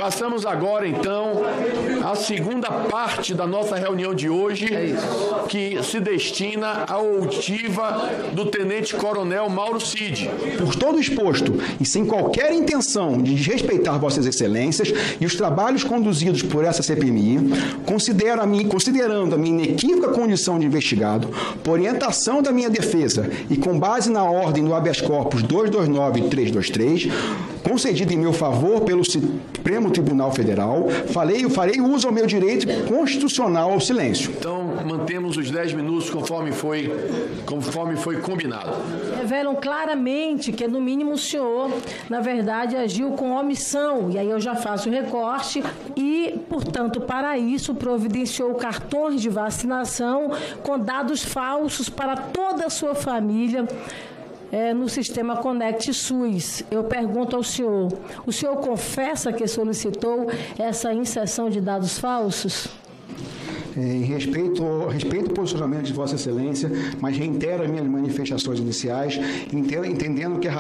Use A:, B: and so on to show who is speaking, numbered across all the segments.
A: Passamos agora, então, à segunda parte da nossa reunião de hoje, que se destina à oitiva do Tenente-Coronel Mauro Cid.
B: Por todo exposto e sem qualquer intenção de desrespeitar Vossas Excelências e os trabalhos conduzidos por essa CPMI, considerando a minha inequívoca condição de investigado, por orientação da minha defesa e com base na ordem do habeas corpus 229 e 323, concedida em meu favor pelo Supremo Tribunal Federal, farei uso ao meu direito constitucional ao silêncio.
A: Então, mantemos os 10 minutos conforme foi combinado.
C: Revelam claramente que, no mínimo, o senhor, na verdade, agiu com omissão, e aí eu já faço o recorte, e, portanto, para isso, providenciou cartões de vacinação com dados falsos para toda a sua família, no sistema Conect SUS. Eu pergunto ao senhor, o senhor confessa que solicitou essa inserção de dados falsos?
B: Respeito o posicionamento de Vossa Excelência, mas reitero as minhas manifestações iniciais, entendendo que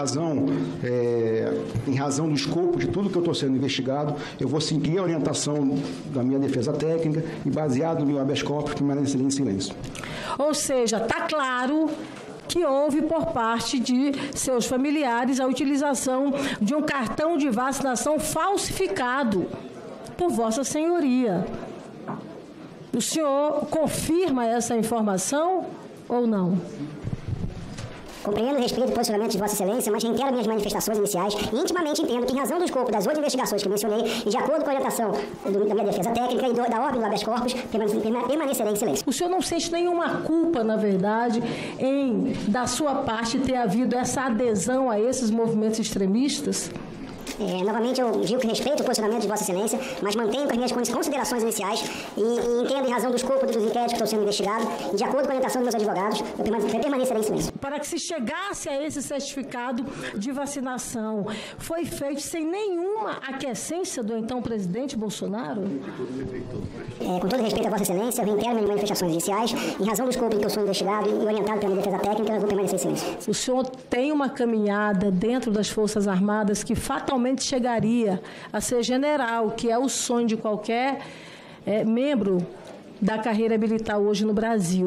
B: em razão do escopo de tudo que eu estou sendo investigado, eu vou seguir a orientação da minha defesa técnica e, baseado no meu habeas corpus, permanecerei em silêncio.
C: Ou seja, está claro que houve por parte de seus familiares a utilização de um cartão de vacinação falsificado por Vossa Senhoria. O senhor confirma essa informação ou não?
D: Compreendo e respeito o posicionamento de Vossa Excelência, mas reitero minhas manifestações iniciais e intimamente entendo que, em razão do escopo das 8 investigações que mencionei e de acordo com a orientação da minha defesa técnica e da ordem do habeas corpus, permanecerei em silêncio.
C: O senhor não sente nenhuma culpa, na verdade, da sua parte, ter havido essa adesão a esses movimentos extremistas?
D: Novamente, eu digo que respeito o posicionamento de Vossa Excelência, mas mantenho com as minhas considerações iniciais e entendo, em razão do escopo dos inquéritos que estão sendo investigados e de acordo com a orientação dos meus advogados, eu permanecerei em silêncio.
C: Para que se chegasse a esse certificado de vacinação, foi feito sem nenhuma aquiescência do então presidente Bolsonaro?
D: Com todo respeito a Vossa Excelência, eu reitero minhas manifestações iniciais, em razão do escopo em que eu sou investigado e orientado pela defesa técnica, eu vou permanecer em silêncio.
C: O senhor tem uma caminhada dentro das Forças Armadas que fatalmente chegaria a ser general, que é o sonho de qualquer membro da carreira militar hoje no Brasil.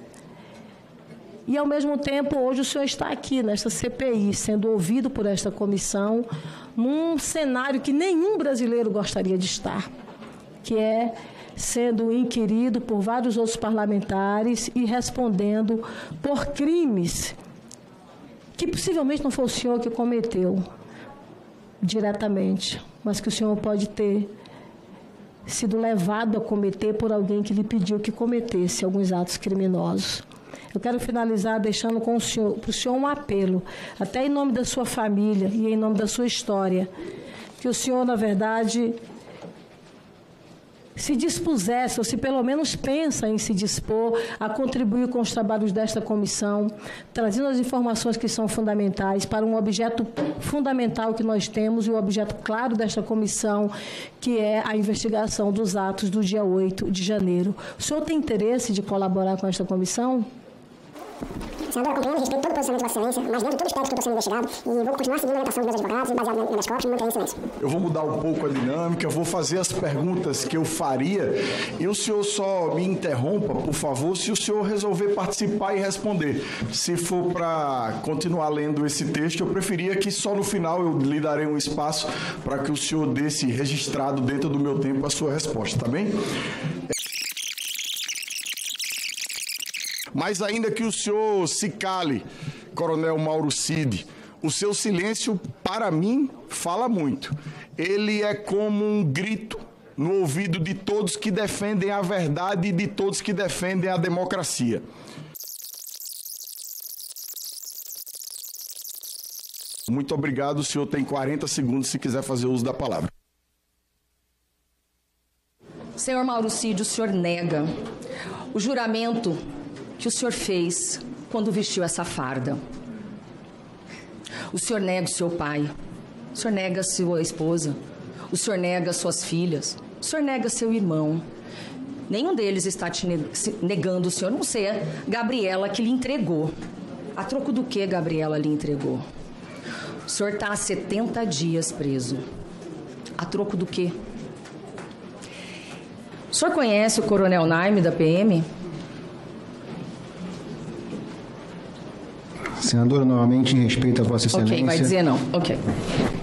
C: E, ao mesmo tempo, hoje o senhor está aqui, nesta CPI, sendo ouvido por esta comissão, num cenário que nenhum brasileiro gostaria de estar, que é sendo inquirido por vários outros parlamentares e respondendo por crimes que possivelmente não foi o senhor que cometeu diretamente, mas que o senhor pode ter sido levado a cometer por alguém que lhe pediu que cometesse alguns atos criminosos. Eu quero finalizar deixando para o senhor um apelo, até em nome da sua família e em nome da sua história, que o senhor, na verdade, se dispusesse, ou se pelo menos pensa em se dispor a contribuir com os trabalhos desta comissão, trazendo as informações que são fundamentais para um objeto fundamental que nós temos e o objeto claro desta comissão, que é a investigação dos atos do dia 8 de janeiro. O senhor tem interesse de colaborar com esta comissão?
D: Senadora, compreendo e respeito todo o posicionamento de Vossa Excelência, mas dentro de todo o espectro que eu estou sendo investigado, e vou continuar seguindo a orientação dos meus advogados e baseado nas minhas corpos, me manter em silêncio.
E: Eu vou mudar um pouco a dinâmica, vou fazer as perguntas que eu faria e o senhor só me interrompa, por favor, se o senhor resolver participar e responder. Se for para continuar lendo esse texto, eu preferia que só no final eu lhe darei um espaço para que o senhor desse registrado dentro do meu tempo a sua resposta, tá bem? Mas ainda que o senhor se cale, Coronel Mauro Cid, o seu silêncio, para mim, fala muito. Ele é como um grito no ouvido de todos que defendem a verdade e de todos que defendem a democracia. Muito obrigado, o senhor tem 40 segundos se quiser fazer uso da palavra.
F: Senhor Mauro Cid, o senhor nega o juramento que o senhor fez quando vestiu essa farda. O senhor nega o seu pai, o senhor nega a sua esposa, o senhor nega suas filhas, o senhor nega seu irmão. Nenhum deles está te negando o senhor, não sei, a Gabriela que lhe entregou. A troco do que Gabriela lhe entregou? O senhor está há 70 dias preso. A troco do quê? O senhor conhece o Coronel Naime, da PM?
B: Senadora, novamente, em respeito a Vossa Excelência...
F: Ok, vai dizer não. Ok.